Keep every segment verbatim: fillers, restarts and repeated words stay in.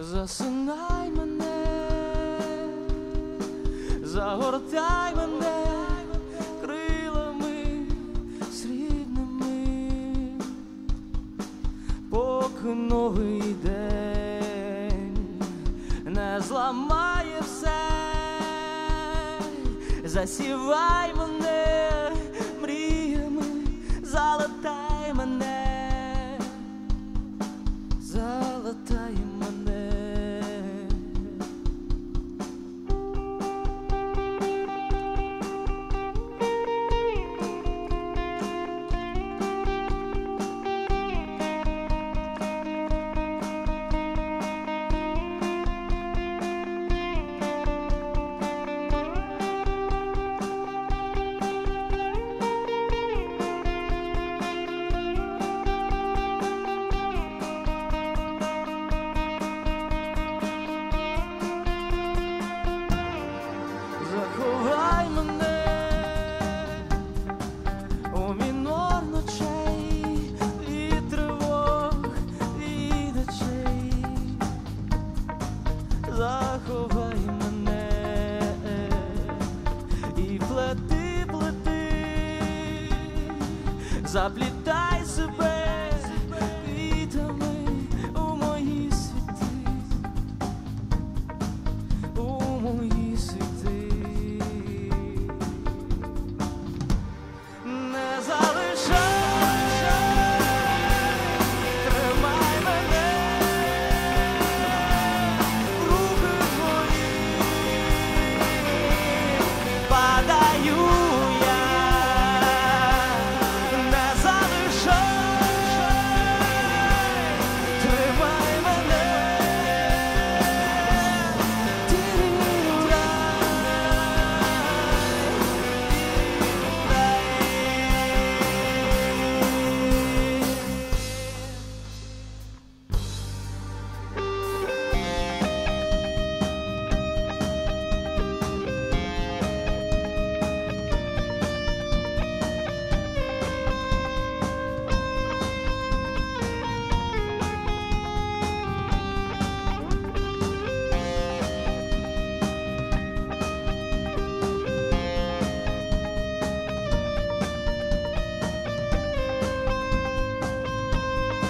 Засинай мене, загортай мене крилами срібними, поки новий день не зламає все. Засівай мене мріями, залатай мене, залатай мене. Заховай мене у мінор ночей і тривог від очей. Заховай мене і плети, плети, заплітай себе квітами у мої світи, у мої світи.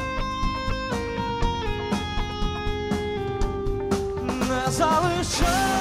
Залишай